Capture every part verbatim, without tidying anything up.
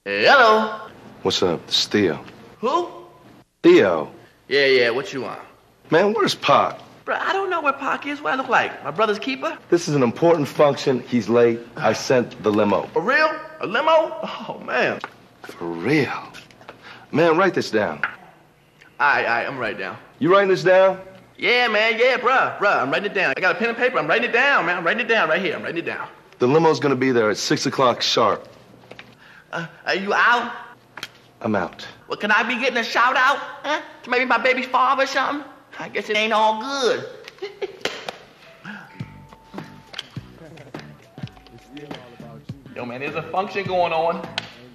Hey, hello. What's up? It's Theo. Who? Theo. Yeah, yeah, what you want? Man, where's Pac? Bro, I don't know where Pac is. What I look like? My brother's keeper? This is an important function. He's late. I sent the limo. For real? A limo? Oh, man. For real? Man, write this down. All right, all right, I'm writing it down. You writing this down? Yeah, man, yeah, bruh, bruh, I'm writing it down. I got a pen and paper. I'm writing it down, man. I'm writing it down right here. I'm writing it down. The limo's gonna be there at six o'clock sharp. Uh, are you out? I'm out. Well, can I be getting a shout out? Huh? To maybe my baby's father or something? I guess it ain't all good. Yo, man, there's a function going on.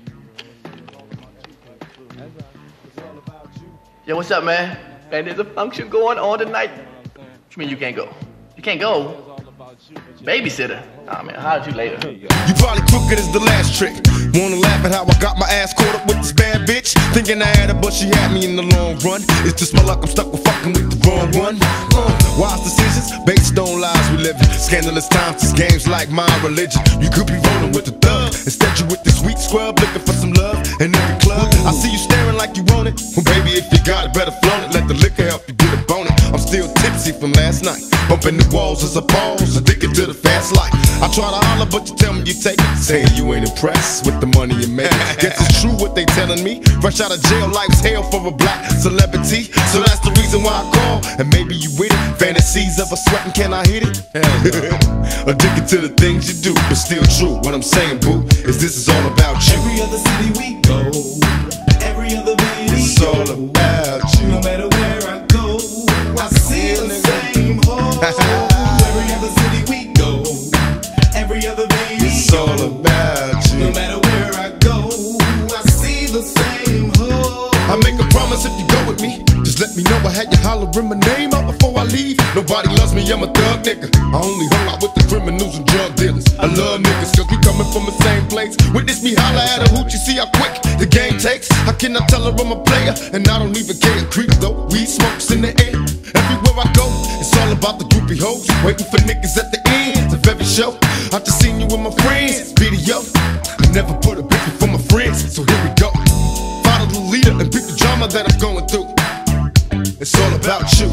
Yo, what's up, man? Man, there's a function going on tonight. What you mean you can't go? You can't go? Babysitter? Aw, man, how did you later? You probably crooked as the last trick. Wanna laugh at how I got my ass caught up with this bad bitch? Thinking I had her, but she had me in the long run. It's just my luck, I'm stuck with fucking with the wrong one. Uh, wise decisions, based on lies we live in. Scandalous times, these games like my religion. You could be rolling with the thug. Instead you with this sweet scrub, looking for some love in every club. I see you staring like you want it. Well, baby, if you got it, better flaunt it. Let the liquor help you get a bonnet. I'm still tipsy from last night. Bumping the walls as a pause, addicted to the fast life. I try to holler, but you tell me you take it. Saying you ain't impressed with the money you make. Guess it's true what they telling me. Fresh out of jail, life's hell for a black celebrity. So that's the reason why I call, and maybe you with it. Fantasies of a sweating, can I hit it? Addicted to the things you do, but still true. What I'm saying, boo, is this is all about you. Every other city we go, every other video, it's all about you. No matter where I go, I see the same hole. Every other city we go, every other video, it's all about you. No matter where I go, I see the same hole. I make a promise if you go with me, just let me know. I had you hollering my name out before I leave. Nobody loves me, I'm a thug nigga. I only hung out with the criminals and drug dealers. I love niggas cause we coming from the same place. Witness me holler at a hoochie, see how quick the game takes. How can I tell her I'm a player and I don't even care? Creep though, weed smokes in the air. Everywhere I go, it's all about the groupie hoes. Waiting for niggas at the end of every show. I just seen you with my friends, video. I never put a bitch before my friends, so here we go. Follow the leader and pick the drama that I'm going through. It's all about you.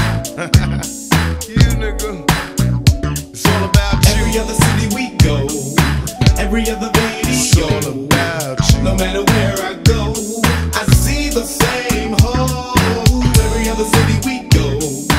You nigga. It's all about you. Every other city we go, every other video, it's all about you. No matter where I go, I see the same hole. Every other city we go,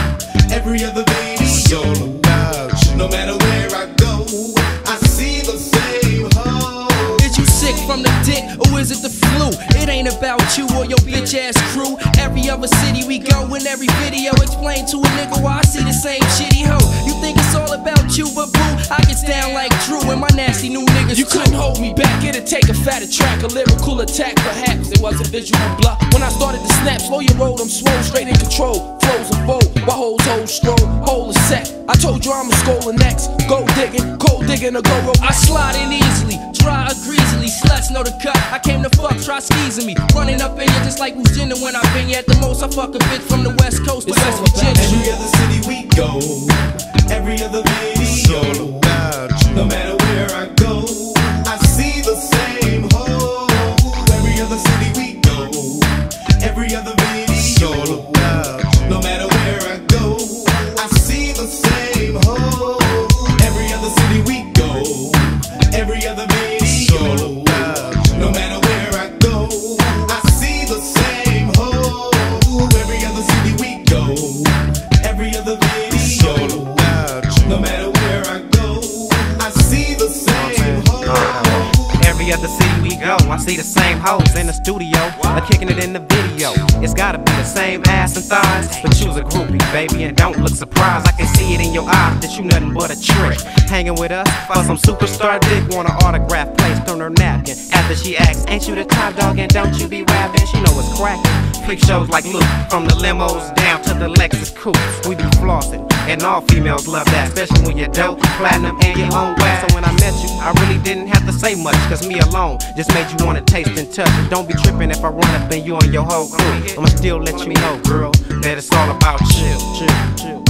every other video, it's all about you. No matter where I go, I see the same hole. Is you sick from the dick or is it the flu? It ain't about you or your bitch ass crew. Every other city we go, in every video explain to a nigga why I see the same shitty hoe. You think it's all about you, but boo, I get down like Drew and my nasty new niggas. You couldn't hold me back, it'd take a fatter track, a lyrical attack. Perhaps it was a visual bluff. When I started to snap, slow your roll, I'm swole, straight in control. Flows and fold, while hoes hold stroll, hole is set. I told you I'm a scolding next. Go digging, cold digging, or go roll. I slide in easily, dry or greasily. Sluts know the cut. I came to fuck, try skeezing me. Running up in you just like who's in it when I've been here. At the most, I fuck a bitch from the West Coast to West Virginia. Every other city we go, every other video, it's all about you. No matter where I go, I see the same hole. Every other city we go, every other video, it's all about you. No matter where I go, I see the same hole. Every other city we go, every other video, it's all about you. No matter where I go, I see the same hole. Every other city we go, every other video, it's all about you. No matter where I go, I see the same hole. Every other city we go, I see the same hoes in the studio, or kicking it in the video. It's gotta be the same ass and thighs, but you's a groupie, baby, and don't look surprised. I can see it in your eyes that you nothing but a trick. Hanging with us for some superstar dick, want an autograph placed on her napkin. After she asks, ain't you the top dog and don't you be rapping? She know it's cracking. Freak shows like Luke, from the limos down to the Lexus coupes. We be flossing, and all females love that, especially when you're dope, platinum, and your own wax. So when I met you, I really didn't have to say much, cause me alone just made you wanna taste and touch. And don't be tripping if I run up in you and your whole crew. I'ma still let you know, girl, that it's all about you. Chill, chill.